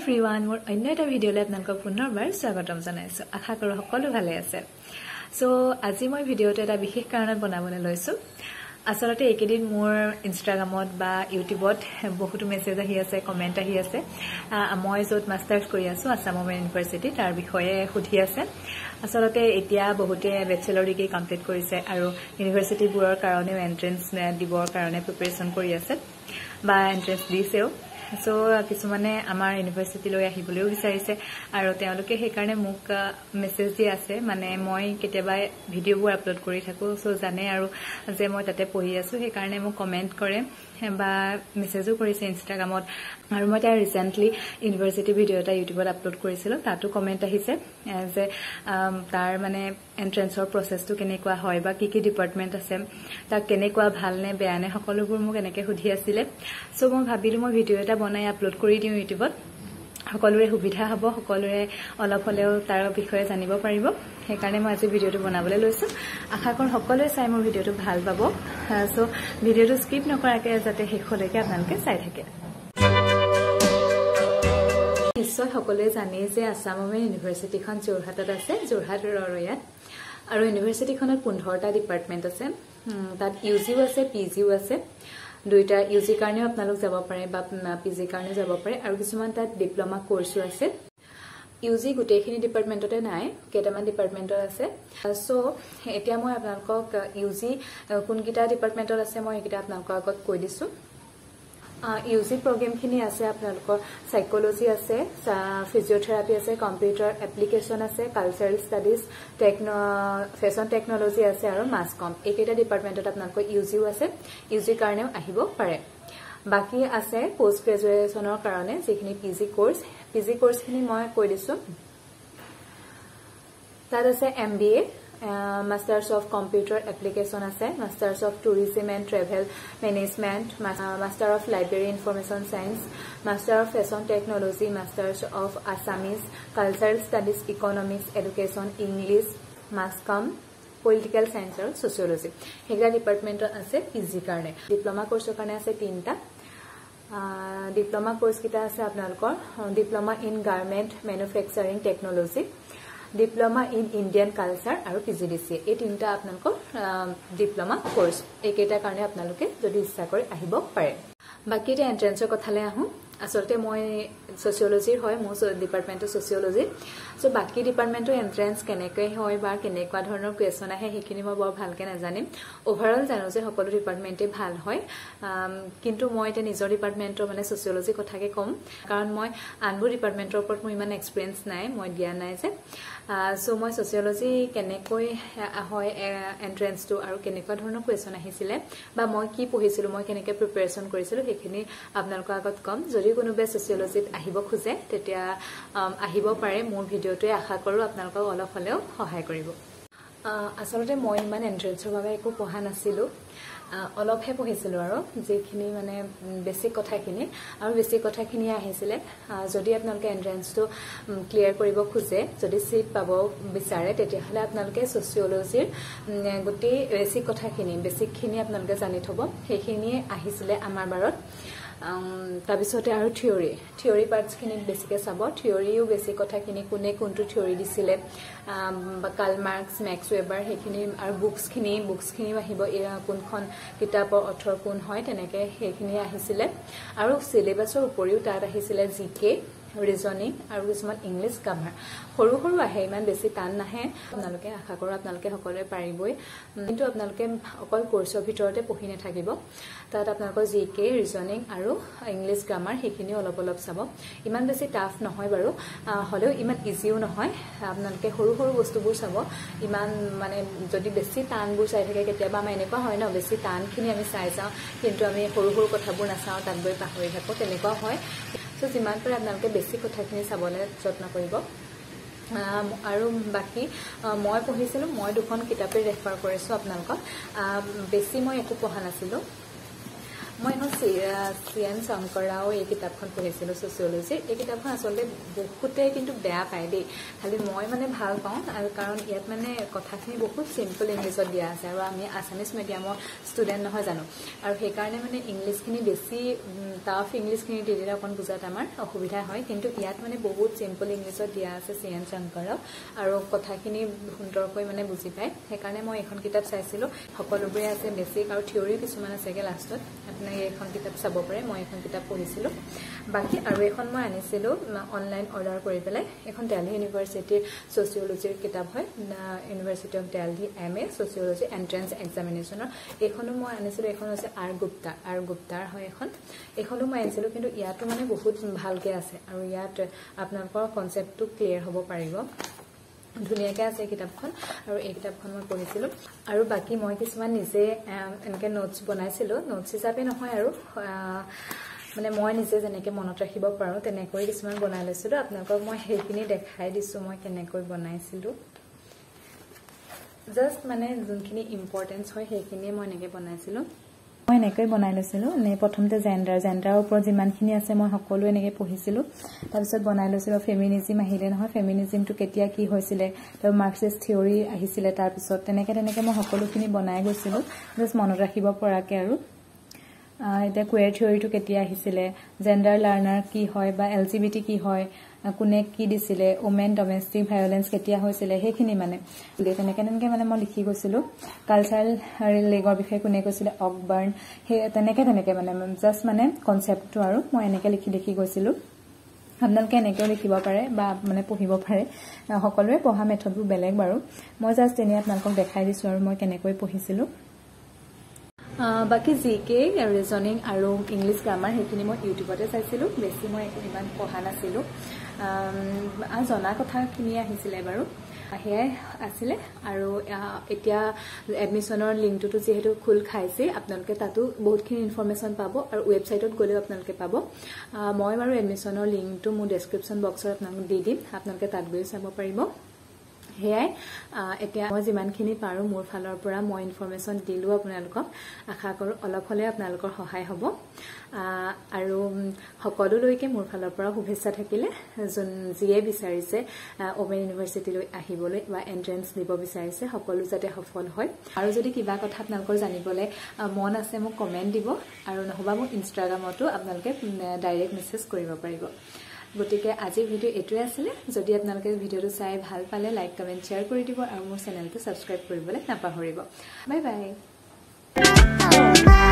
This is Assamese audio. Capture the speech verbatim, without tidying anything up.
everyone, মোৰ অন্য এটা ভিডিঅ'লৈ আপোনালোকক পুনৰবাৰ স্বাগতম জনাইছো। আশা কৰো সকলো ভালে আছে। সো আজি মই ভিডিঅ'টো এটা বিশেষ কাৰণত বনাবলৈ লৈছো। আসলতে একেদিন মোৰ ইনষ্টাগ্ৰামত বা ইউটিউবত বহুতো মেছেজ আহি আছে, কমেন্ট আহি আছে। মই য'ত মাষ্টাৰ্ছ কৰি আছো আসাম ওমেন ইউনিভাৰ্চিটি তাৰ বিষয়ে সুধি আছে। আসলতে এতিয়া বহুতে বেচেলৰ ডিগ্ৰী কমপ্লিট কৰিছে আৰু ইউনিভাৰ্চিটিবোৰৰ কাৰণে এন্ট্ৰেন্স দিবৰ কাৰণে প্ৰিপাৰেচন কৰি আছে বা এন্ট্ৰেন্স দিছেও। সো কিছুমানে আমাৰ ইউনিভাৰ্চিটিলৈ আহিবলৈও বিচাৰিছে আৰু তেওঁলোকে সেইকাৰণে মোক মেছেজ দি আছে। মানে মই কেতিয়াবা ভিডিঅ'বোৰ আপলোড কৰি থাকো, সো জানে আৰু যে মই তাতে পঢ়ি আছো, সেইকাৰণে মোক কমেন্ট কৰে বা মেছেজো কৰিছে ইনষ্টাগ্ৰামত। আৰু মই তাৰ ৰিসেন্টলি ইউনিভাৰ্চিটি ভিডিঅ' এটা ইউটিউবত আপলোড কৰিছিলো, তাতো কমেন্ট আহিছে যে তাৰ মানে এন্ট্ৰেন্সৰ প্ৰচেছটো কেনেকুৱা হয় বা কি কি ডিপাৰ্টমেন্ট আছে, তাক কেনেকুৱা ভাল নে বেয়া নে সকলোবোৰ মোক এনেকৈ সুধি আছিলে। সো মই ভাবিলো মই ভিডিঅ' এটা বনাই আপলোড কৰি দিওঁ ইউটিউবত, সকলোৰে সুবিধা হ'ব, সকলোৰে অলপ হ'লেও তাৰ বিষয়ে জানিব পাৰিব। সেইকাৰণে মই আজি ভিডিঅ'টো বনাবলৈ লৈছো। আশা কৰোঁ সকলোৱে চাই মোৰ ভিডিঅ'টো ভাল পাব। সো ভিডিঅ'টো স্কিপ নকৰাকৈ যাতে শেষলৈকে আপোনালোকে চাই থাকে। নিশ্চয় সকলোৱে জানে যে আসাম ওমেন ইউনিভাৰ্চিটিখন যোৰহাটত আছে, যোৰহাট ৰৰৈয়াত। আৰু ইউনিভাৰ্চিটিখনত পোন্ধৰটা ডিপাৰ্টমেন্ট আছে। তাত ইউ জিও আছে, পি জিও আছে। দুইটা ইউ জি কাৰণেও আপোনালোক যাব পাৰে বা পি জি কাৰণেও যাব পাৰে, আৰু কিছুমান তাত ডিপ্ল'মা কোৰ্ছো আছে। ইউ জি গোটেইখিনি ডিপাৰ্টমেন্টতে নাই, কেইটামান ডিপাৰ্টমেন্টত আছে। সো এতিয়া মই আপোনালোকক ইউ জি কোনকেইটা ডিপাৰ্টমেন্টত আছে মই এইকেইটা আপোনালোকৰ আগত কৈ দিছো। ইউ জি প্ৰগ্ৰেমখিনি আছে আপোনালোকৰ সাইকোলজি আছে, ফিজিঅথেৰাপি আছে, কম্পিউটাৰ এপ্লিকেশ্যন আছে, cultural studies, techno fashion technology আছে আৰু মাছ কম। এইকেইটা ডিপাৰ্টমেন্টত আপোনালোকৰ ইউ জিও আছে, ইউ জি কাৰণেও আহিব পাৰে। বাকী আছে পোষ্ট গ্ৰেজুৱেশ্যনৰ কাৰণে যিখিনি P G course, P G কোৰ্চখিনি মই কৈ দিছো। তাত আছে M B A, masters of computer application আছে, masters of tourism and travel management, master of library information science, master of fashion technology, masters of Assamese, cultural studies, economics, education, English, mass com, political science আৰু ছচিয়লজি। সেইকেইটা ডিপাৰ্টমেণ্টত আছে পি জি কাৰণে। ডিপ্ল'মা কোৰ্চৰ কাৰণে আছে তিনিটা। ডিপ্ল'মা কোৰ্চকেইটা আছে আপোনালোকৰ diploma in garment manufacturing technology, diploma in Indian culture আৰু পি জি ডি চি। এই তিনিটা আপোনালোকৰ ডিপ্ল'মা কোৰ্চ। এইকেইটাৰ কাৰণে আপোনালোকে যদি ইচ্ছা কৰি আহিব পাৰে। বাকী এতিয়া এণ্ট্ৰেন্সৰ কথালৈ আহোঁ। আচলতে মই ছচিয়লজিৰ হয়, মোৰ ডিপাৰ্টমেণ্টটো ছচিয়লজি। চ' বাকী ডিপাৰ্টমেণ্টৰ এণ্ট্ৰেন্স কেনেকৈ হয় বা কেনেকুৱা ধৰণৰ কুৱেশ্যন আহে সেইখিনি মই বৰ ভালকৈ নাজানিম। অভাৰঅল জানো যে সকলো ডিপাৰ্টমেণ্টেই ভাল হয়, কিন্তু মই এতিয়া নিজৰ ডিপাৰ্টমেণ্টৰ মানে ছচিয়লজিৰ কথাকে ক'ম, কাৰণ মই আনবোৰ ডিপাৰ্টমেণ্টৰ ওপৰত মোৰ ইমান এক্সপিৰিয়েঞ্চ নাই, মই দিয়া নাই যে। চ' মই ছচিয়লজি কেনেকৈ হয় এণ্ট্ৰেন্সটো আৰু কেনেকুৱা ধৰণৰ কুৱেশ্যন আহিছিলে বা মই কি পঢ়িছিলোঁ, মই কেনেকৈ প্ৰিপেৰেশ্যন কৰিছিলোঁ সেইখিনি আপোনালোকৰ আগত ক'ম। যদি কোনোবাই ছচিয়লজিত আহিব খোজে তেতিয়া আহিব পাৰে। মোৰ ভিডিঅ'টোৱে আশা কৰোঁ আপোনালোকক অলপ হ'লেও সহায় কৰিব। আচলতে মই ইমান এণ্ট্ৰেন্সৰ বাবে একো পঢ়া নাছিলোঁ, অলপহে পঢ়িছিলোঁ আৰু যিখিনি মানে বেছিক কথাখিনি, আৰু বেছিক কথাখিনি আহিছিলে। যদি আপোনালোকে এণ্ট্ৰেন্সটো ক্লিয়াৰ কৰিব খোজে, যদি চিট পাব বিচাৰে, তেতিয়াহ'লে আপোনালোকে ছচিয়লজিৰ গোটেই বেছিক কথাখিনি বেছিকখিনি আপোনালোকে জানি থ'ব। সেইখিনিয়ে আহিছিলে আমাৰ বাৰত। তাৰপিছতে আৰু থিয়ৰী থিয়ৰী পাৰ্টছখিনি বেছিকৈ চাব। থিয়ৰীও বেছিক কথাখিনি, কোনে কোনটো থিয়ৰী দিছিলে, কাৰ্ল মাৰ্কছ, মেক্স ৱেবাৰ, সেইখিনি আৰু বুকছখিনি বুকছখিনিও আহিব, কোনখন কিতাপৰ অথৰ কোন হয়, তেনেকৈ সেইখিনি আহিছিলে। আৰু চিলেবাছৰ উপৰিও তাত আহিছিলে জি কে, ৰিজনিং আৰু কিছুমান ইংলিছ গ্ৰামাৰ। সৰু সৰু আহে, ইমান বেছি টান নাহে। আপোনালোকে আশা কৰোঁ আপোনালোকে সকলোৱে পাৰিবই, কিন্তু আপোনালোকে অকল কোৰ্চৰ ভিতৰতে পঢ়ি নাথাকিব। তাত আপোনালোকৰ জি কে, ৰিজনিং আৰু ইংলিছ গ্ৰামাৰ সেইখিনিও অলপ অলপ চাব। ইমান বেছি টাফ নহয় বাৰু, হ'লেও ইমান ইজিও নহয়। আপোনালোকে সৰু সৰু বস্তুবোৰ চাব, ইমান মানে যদি বেছি টানবোৰ চাই থাকে, কেতিয়াবা আমাৰ এনেকুৱা হয় ন, বেছি টানখিনি আমি চাই যাওঁ কিন্তু আমি সৰু সৰু কথাবোৰ নাচাওঁ, তাত গৈ পাহৰি থাকোঁ, তেনেকুৱা হয়। চ' যিমান পাৰে আপোনালোকে বেছি কথাখিনি চাবলৈ যত্ন কৰিব। আৰু বাকী মই পঢ়িছিলোঁ, মই দুখন কিতাপেই ৰেফাৰ কৰিছোঁ আপোনালোকক, বেছি মই একো পঢ়া নাছিলোঁ। মই এখন চি এন শংকৰাও এই কিতাপখন পঢ়িছিলোঁ ছচিয়লজি এই কিতাপখন আচলতে বহুতে কিন্তু বেয়া পায় দেই খালি মই মানে ভাল পাওঁ আৰু কাৰণ ইয়াত মানে কথাখিনি বহুত সিম্পল ইংলিছত দিয়া আছে আৰু আমি আছামিজ মিডিয়ামৰ ষ্টুডেণ্ট নহয় জানো আৰু সেইকাৰণে মানে ইংলিছখিনি বেছি টাফ ইংলিছখিনি দি দিলে অকণ বুজাত আমাৰ অসুবিধা হয় কিন্তু ইয়াত মানে বহুত সিম্পল ইংলিছত দিয়া আছে চি এন শংকৰাও আৰু কথাখিনি সুন্দৰকৈ মানে বুজি পায় সেইকাৰণে মই এখন কিতাপ চাইছিলোঁ সকলোবোৰে আছে বেছিক আৰু থিয়ৰি কিছুমান আছেগৈ লাষ্টত আপুনি এখন কিতাপ চাব পাৰে মই এখন কিতাপ পঢ়িছিলোঁ বাকি আৰু এখন মই আনিছিলোঁ অনলাইন অৰ্ডাৰ কৰি পেলাই এখন দিল্লী ইউনিভাৰ্চিটিৰ ছচিয়লজিৰ কিতাপ হয় university of Delhi M A sociology entrance এক্সামিনেশ্যনৰ এইখনো মই আনিছিলোঁ এখন হৈছে আৰ গুপ্তা আৰ গুপ্তাৰ হয় এখন এইখনো মই আনিছিলোঁ কিন্তু ইয়াতো মানে বহুত ভালকৈ আছে আৰু ইয়াত আপোনালোকৰ কনচেপ্টটো ক্লিয়াৰ হ'ব পাৰিব ধুনীয়াকৈ আছে কিতাপখন আৰু এই কিতাপখন মই পঢ়িছিলোঁ আৰু বাকি মই কিছুমান নিজে এনেকৈ নোটছ বনাইছিলোঁ নোটছ হিচাপে নহয় আৰু মানে মই নিজে যেনেকৈ মনত ৰাখিব পাৰোঁ তেনেকৈ কিছুমান বনাই লৈছিলোঁ আপোনালোকক মই সেইখিনি দেখাই দিছোঁ মই কেনেকৈ বনাইছিলোঁ জাষ্ট মানে যোনখিনি ইম্পৰ্টেঞ্চ হয় সেইখিনিয়ে মই এনেকৈ বনাইছিলোঁ মই এনেকৈ বনাই লৈছিলোঁ নে প্ৰথমতে জেণ্ডাৰ জেণ্ডাৰৰ ওপৰত যিমানখিনি আছে মই সকলো এনেকৈ পঢ়িছিলোঁ তাৰপিছত বনাই লৈছিলোঁ ফেমিনিজিম আহিলে নহয় ফেমিনিজিমটো কেতিয়া কি হৈছিলে তাৰ মাৰ্কছিষ্ট থিয়ৰী আহিছিলে তাৰপিছত তেনেকৈ তেনেকৈ মই সকলোখিনি বনাই গৈছিলোঁ জাষ্ট মনত ৰাখিব পৰাকৈ আৰু এতিয়া কুৱেৰ থিয়ৰীটো কেতিয়া আহিছিলে জেণ্ডাৰ লাৰ্ণাৰ কি হয় বা এল জি বি টি কি হয় কোনে কি দিছিলে ওমেন ডমেষ্টিক ভায়োলেন্স কেতিয়া হৈছিলে সেইখিনি মানে তেনেকৈ তেনেকৈ মানে মই লিখি গৈছিলোঁ কালচাৰেল লেগৰ বিষয়ে কোনে কৈছিলে অকবাৰ্ণ সেই তেনেকৈ তেনেকৈ মানে জাষ্ট মানে কনচেপ্টটো আৰু মই এনেকৈ লিখি লিখি গৈছিলোঁ আপোনালোকে এনেকৈও লিখিব পাৰে বা মানে পঢ়িব পাৰে সকলোৰে পঢ়া মেথডবোৰ বেলেগ বাৰু মই জাষ্ট এনেই আপোনালোকক দেখাই দিছোঁ আৰু মই কেনেকৈ পঢ়িছিলোঁ বাকি জি কে ৰিজনিং আৰু ইংলিছ গ্ৰামাৰ সেইখিনি মই ইউটিউবতে চাইছিলোঁ বেছি মই ইমান পঢ়া নাছিলোঁ জনা কথাখিনি আহিছিলে বাৰু সেয়াই আছিলে আৰু এতিয়া এডমিশ্যনৰ লিংকটোতো যিহেতু খোল খাইছে আপোনালোকে তাতো বহুতখিনি ইনফৰমেশ্যন পাব আৰু ৱেবছাইটত গ'লেও আপোনালোকে পাব মই বাৰু এডমিশ্যনৰ লিংকটো মোৰ ডেছক্ৰিপশ্যন বক্সত আপোনালোকক দি দিম আপোনালোকে তাত গৈ চাব পাৰিব সেয়াই এতিয়া মই যিমানখিনি পাৰোঁ মোৰ ফালৰ পৰা মই ইনফৰমেশ্যন দিলোঁ আপোনালোকক আশা কৰোঁ অলপ হ'লে আপোনালোকৰ সহায় হ'ব আৰু সকলোলৈকে মোৰ ফালৰ পৰা শুভেচ্ছা থাকিলে যোন যিয়ে বিচাৰিছে ওমেন ইউনিভাৰ্চিটিলৈ আহিবলৈ বা এণ্ট্ৰেন্স দিব বিচাৰিছে সকলো যাতে সফল হয় আৰু যদি কিবা কথা আপোনালোকৰ জানিবলৈ মন আছে মোক কমেণ্ট দিব আৰু নহবা মোক ইনষ্টাগ্ৰামতো আপোনালোকে ডাইৰেক্ট মেছেজ কৰিব পাৰিব গতিকে আজিৰ ভিডিঅ' এইটোৱে আছিলে যদি আপোনালোকে ভিডিঅ'টো চাই ভাল পালে লাইক কমেণ্ট শ্বেয়াৰ কৰি দিব আৰু মোৰ চেনেলটো ছাবস্ক্ৰাইব কৰিবলৈ নাপাহৰিব বাই বাই